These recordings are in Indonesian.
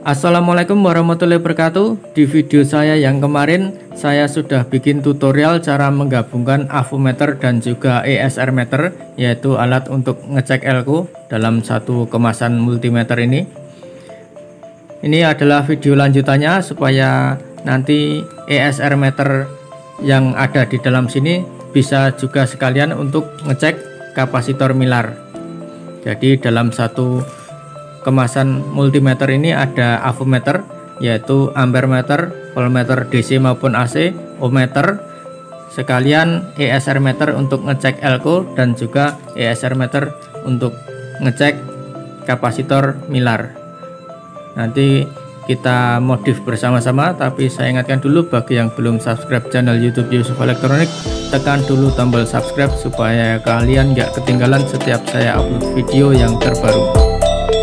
Assalamualaikum warahmatullahi wabarakatuh. Di video saya yang kemarin saya sudah bikin tutorial cara menggabungkan avometer dan juga ESR meter, yaitu alat untuk ngecek elko dalam satu kemasan multimeter ini. Ini adalah video lanjutannya supaya nanti ESR meter yang ada di dalam sini bisa juga sekalian untuk ngecek kapasitor milar. Jadi dalam satu kemasan multimeter ini ada avometer, yaitu ampere meter, voltmeter DC maupun AC, ohmmeter, sekalian ESR meter untuk ngecek elko dan juga ESR meter untuk ngecek kapasitor milar. Nanti kita modif bersama-sama, tapi saya ingatkan dulu bagi yang belum subscribe channel YouTube Yusuf Elektronik, tekan dulu tombol subscribe supaya kalian nggak ketinggalan setiap saya upload video yang terbaru.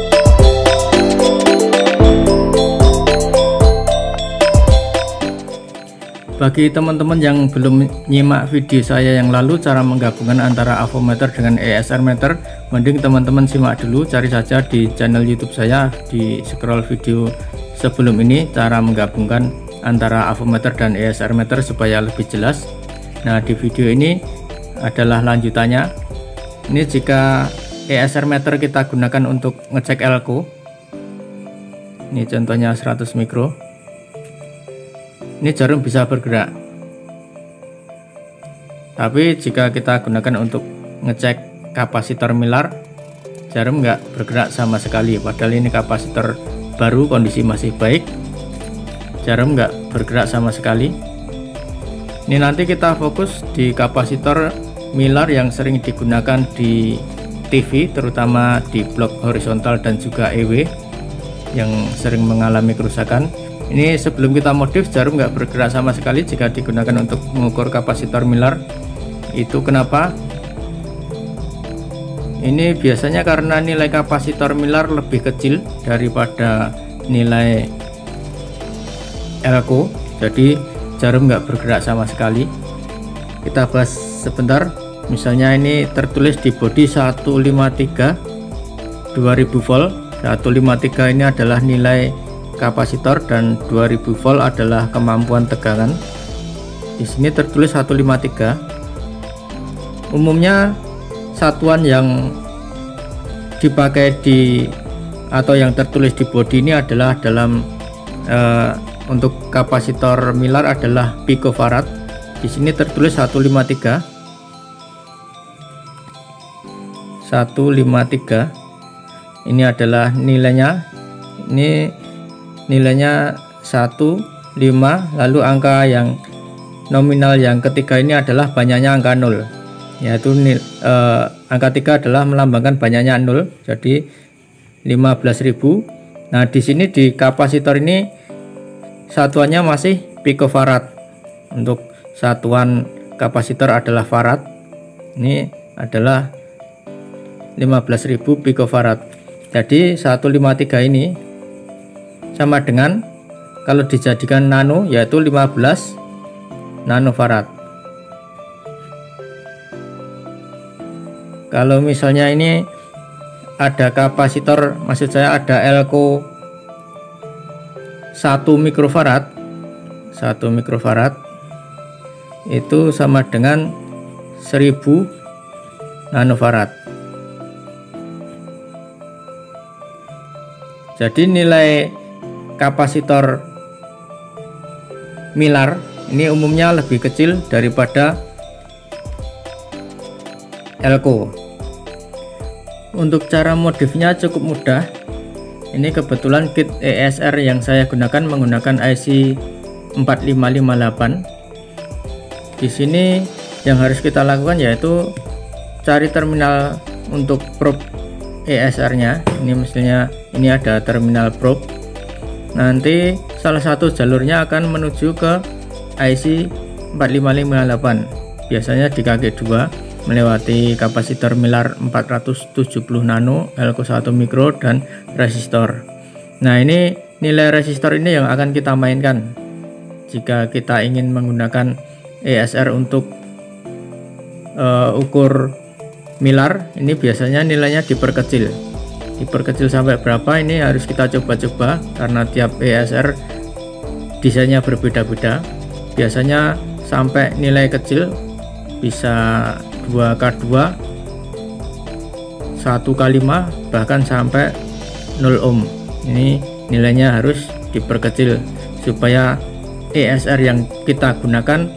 Bagi teman-teman yang belum nyimak video saya yang lalu cara menggabungkan antara avometer dengan ESR meter, mending teman-teman simak dulu, cari saja di channel YouTube saya, di scroll video sebelum ini cara menggabungkan antara avometer dan ESR meter supaya lebih jelas. Nah, di video ini adalah lanjutannya. Ini jika ESR meter kita gunakan untuk ngecek elko. Ini contohnya 100 mikro. Ini jarum bisa bergerak, tapi jika kita gunakan untuk ngecek kapasitor milar, jarum nggak bergerak sama sekali. Padahal ini kapasitor baru, kondisi masih baik, jarum nggak bergerak sama sekali. Ini nanti kita fokus di kapasitor milar yang sering digunakan di TV, terutama di blok horizontal dan juga EW yang sering mengalami kerusakan. Ini sebelum kita modif, jarum nggak bergerak sama sekali jika digunakan untuk mengukur kapasitor milar. Itu kenapa? Ini biasanya karena nilai kapasitor milar lebih kecil daripada nilai elko, jadi jarum nggak bergerak sama sekali. Kita bahas sebentar. Misalnya ini tertulis di bodi 153 2000 volt. 153 ini adalah nilai kapasitor dan 2000 volt adalah kemampuan tegangan. Di sini tertulis 153. Umumnya satuan yang dipakai di atau yang tertulis di bodi ini adalah dalam untuk kapasitor milar adalah picofarad. Di sini tertulis 153. 153. Ini adalah nilainya. Ini nilainya 1, 5, lalu angka yang nominal yang ketiga ini adalah banyaknya angka 0, yaitu angka 3 adalah melambangkan banyaknya 0, jadi 15.000. Nah, di sini di kapasitor ini satuannya masih picofarad. Untuk satuan kapasitor adalah farad. Ini adalah 15.000 picofarad. Jadi 153 ini sama dengan kalau dijadikan nano, yaitu 15 nanofarad. Kalau misalnya ini ada kapasitor, maksud saya ada elko 1 mikrofarad. 1 mikrofarad itu sama dengan 1000 nanofarad. Jadi nilai kapasitor milar ini umumnya lebih kecil daripada elko. Untuk cara modifnya cukup mudah. Ini kebetulan kit ESR yang saya gunakan menggunakan IC 4558. Di sini yang harus kita lakukan yaitu cari terminal untuk probe ESR-nya. Ini misalnya ini ada terminal probe. Nanti salah satu jalurnya akan menuju ke IC 4558, biasanya di kaki 2 melewati kapasitor milar 470 nano, elko 1 mikro dan resistor. Nah, ini nilai resistor ini yang akan kita mainkan jika kita ingin menggunakan ESR untuk ukur milar. Ini biasanya nilainya diperkecil. diperkecil sampai berapa ini harus kita coba-coba, karena tiap ESR desainnya berbeda-beda. Biasanya sampai nilai kecil bisa 2K2, 1K5, bahkan sampai 0 ohm. Ini nilainya harus diperkecil supaya ESR yang kita gunakan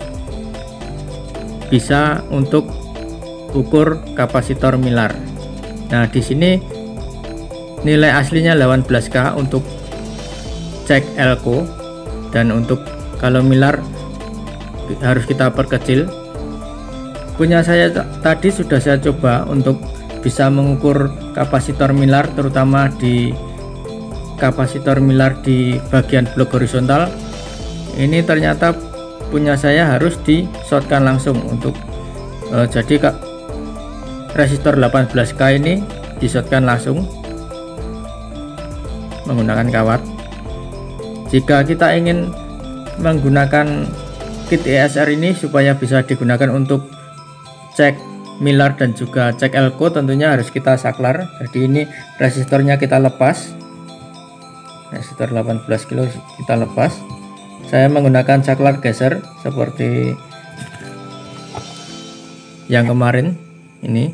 bisa untuk ukur kapasitor milar. Nah, di sini nilai aslinya 18K untuk cek elko, dan untuk kalau milar harus kita perkecil. Punya saya tadi sudah saya coba untuk bisa mengukur kapasitor milar, terutama di kapasitor milar di bagian blok horizontal. Ini ternyata punya saya harus di shortkan langsung untuk jadi resistor 18K ini di shortkan langsung menggunakan kawat. Jika kita ingin menggunakan kit ESR ini supaya bisa digunakan untuk cek milar dan juga cek elko, tentunya harus kita saklar. Jadi ini resistornya kita lepas, resistor 18 kilo kita lepas. Saya menggunakan saklar geser seperti yang kemarin ini.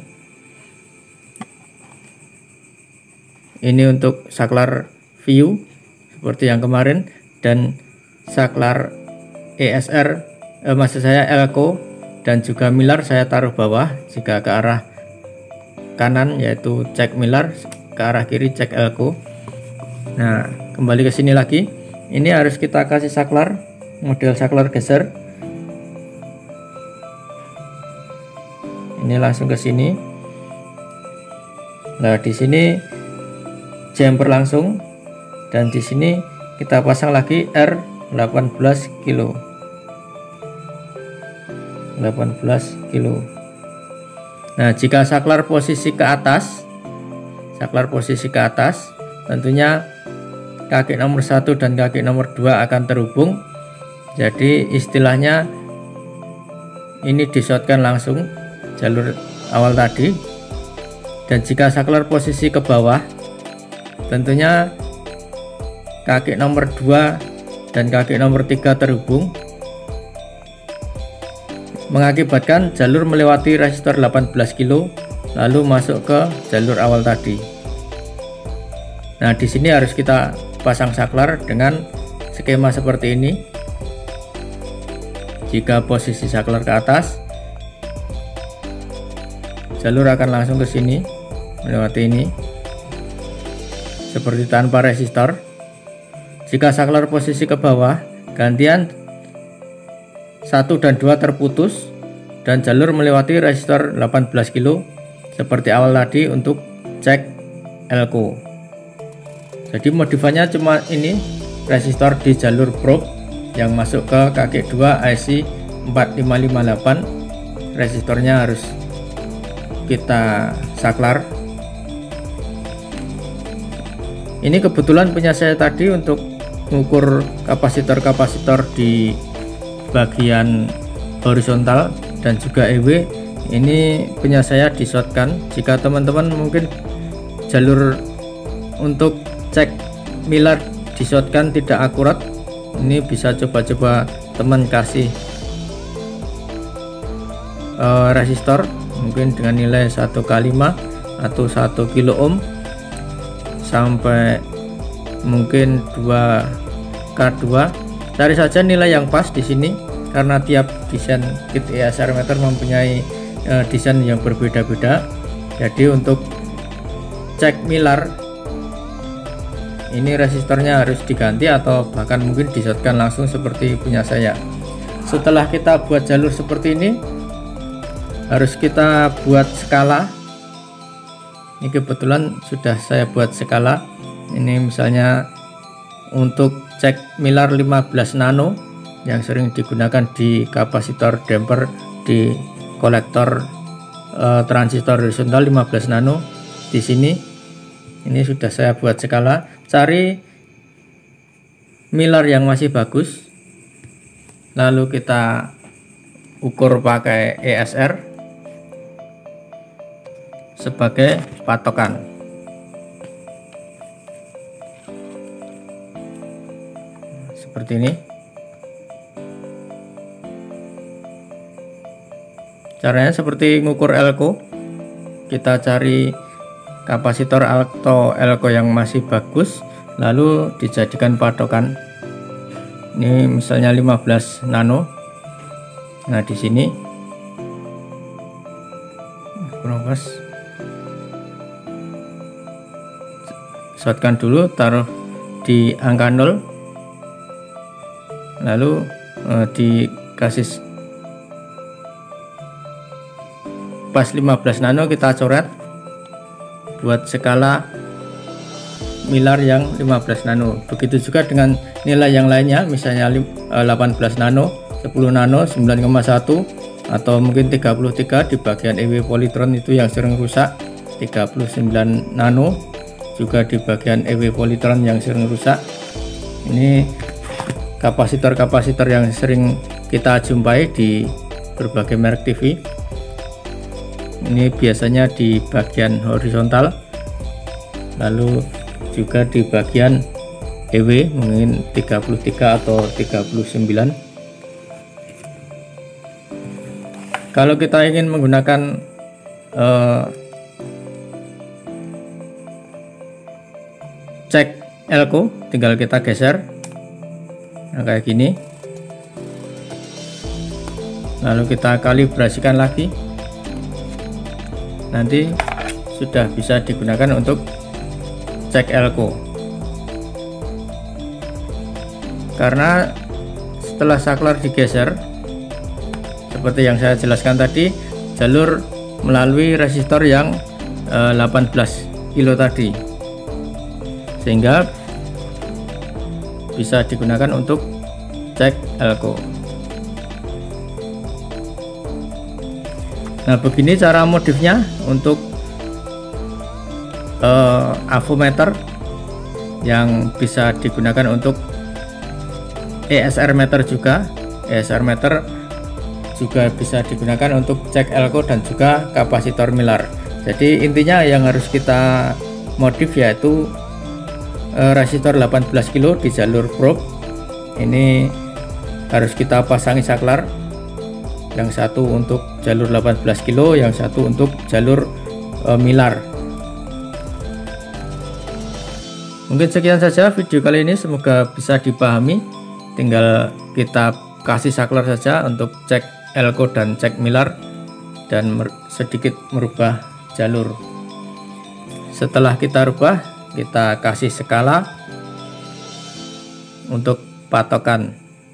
Ini untuk saklar view seperti yang kemarin, dan saklar ESR maksud saya elko dan juga milar saya taruh bawah. Jika ke arah kanan yaitu cek milar, ke arah kiri cek elko. Nah, kembali ke sini lagi. Ini harus kita kasih saklar, model saklar geser. Ini langsung ke sini. Nah, di sini jumper langsung, dan di sini kita pasang lagi R 18 kilo. 18 kilo. Nah, jika saklar posisi ke atas, tentunya kaki nomor 1 dan kaki nomor 2 akan terhubung. Jadi istilahnya ini di-shortkan langsung jalur awal tadi. Dan jika saklar posisi ke bawah, tentunya kaki nomor 2 dan kaki nomor 3 terhubung, mengakibatkan jalur melewati resistor 18 kilo lalu masuk ke jalur awal tadi. Nah, di sini harus kita pasang saklar dengan skema seperti ini. Jika posisi saklar ke atas, jalur akan langsung ke sini melewati ini seperti tanpa resistor. Jika saklar posisi ke bawah, gantian 1 dan 2 terputus dan jalur melewati resistor 18 kilo seperti awal tadi untuk cek elko. Jadi modifannya cuma ini, resistor di jalur probe yang masuk ke kaki 2 IC 4558. Resistornya harus kita saklar. Ini kebetulan punya saya tadi untuk mengukur kapasitor-kapasitor di bagian horizontal dan juga EW. Ini punya saya di shortkan. Jika teman-teman mungkin jalur untuk cek milar di shortkan tidak akurat, ini bisa coba-coba teman kasih resistor mungkin dengan nilai 1K5 atau 1 kilo ohm sampai mungkin 2K2. Cari saja nilai yang pas di sini, karena tiap desain kit ESR meter mempunyai desain yang berbeda-beda. Jadi untuk cek milar ini resistornya harus diganti atau bahkan mungkin di-shortkan langsung seperti punya saya. Setelah kita buat jalur seperti ini, harus kita buat skala. Ini kebetulan sudah saya buat skala. Ini misalnya untuk cek milar 15 nano yang sering digunakan di kapasitor damper di kolektor transistor horizontal 15 nano. Di sini ini sudah saya buat skala. Cari milar yang masih bagus, lalu kita ukur pakai ESR sebagai patokan. seperti ini. Caranya seperti ngukur elko, kita cari kapasitor atau elko yang masih bagus, lalu dijadikan patokan. Ini misalnya 15 nano. Nah, di sini kurang pas. Shotkan dulu, taruh di angka 0, lalu dikasih pas 15 nano, kita coret buat skala milar yang 15 nano. Begitu juga dengan nilai yang lainnya, misalnya 18 nano, 10 nano, 9,1 atau mungkin 33 di bagian EW polytron itu yang sering rusak, 39 nano juga di bagian EW polytron yang sering rusak. Ini kapasitor-kapasitor yang sering kita jumpai di berbagai merek TV. Ini biasanya di bagian horizontal, lalu juga di bagian EW mungkin 33 atau 39. Kalau kita ingin menggunakan cek elko, tinggal kita geser, nah kayak gini, lalu kita kalibrasikan lagi. Nanti sudah bisa digunakan untuk cek elko. Karena setelah saklar digeser seperti yang saya jelaskan tadi, jalur melalui resistor yang 18 kilo tadi, sehingga bisa digunakan untuk cek elko. Nah, begini cara modifnya untuk avometer yang bisa digunakan untuk ESR meter juga. ESR meter juga bisa digunakan untuk cek elko dan juga kapasitor milar. Jadi intinya yang harus kita modif yaitu resistor 18 kilo di jalur probe. Ini harus kita pasangi saklar, yang satu untuk jalur 18 kilo, yang satu untuk jalur milar. Mungkin sekian saja video kali ini, semoga bisa dipahami. Tinggal kita kasih saklar saja untuk cek elko dan cek milar, dan sedikit merubah jalur. Setelah kita rubah, kita kasih skala untuk patokan.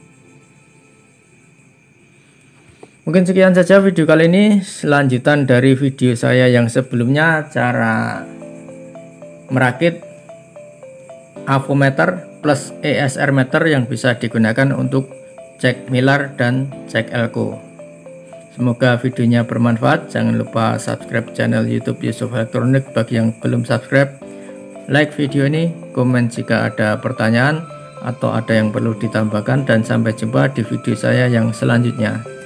Mungkin sekian saja video kali ini, selanjutan dari video saya yang sebelumnya, cara merakit avometer plus ESR meter yang bisa digunakan untuk cek milar dan cek elko. Semoga videonya bermanfaat. Jangan lupa subscribe channel YouTube Yusuf Elektronik bagi yang belum subscribe. Like video ini, komen jika ada pertanyaan atau ada yang perlu ditambahkan, dan sampai jumpa di video saya yang selanjutnya.